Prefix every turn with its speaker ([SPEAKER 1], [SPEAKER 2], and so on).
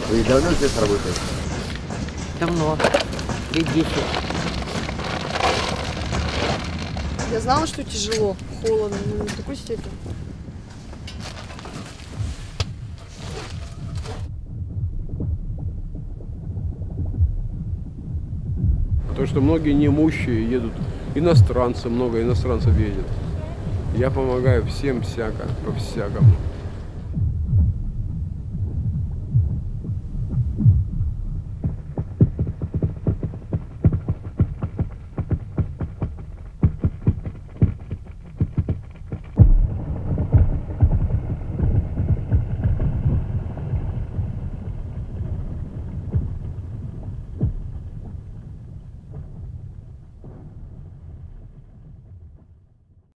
[SPEAKER 1] Вы давно здесь работаете?
[SPEAKER 2] Давно. Лет 10.
[SPEAKER 3] Я знала, что тяжело, холодно, но не в такой степени.
[SPEAKER 4] Потому что многие неимущие едут, иностранцы, много иностранцев едет. Я помогаю всем всяко, по-всякому.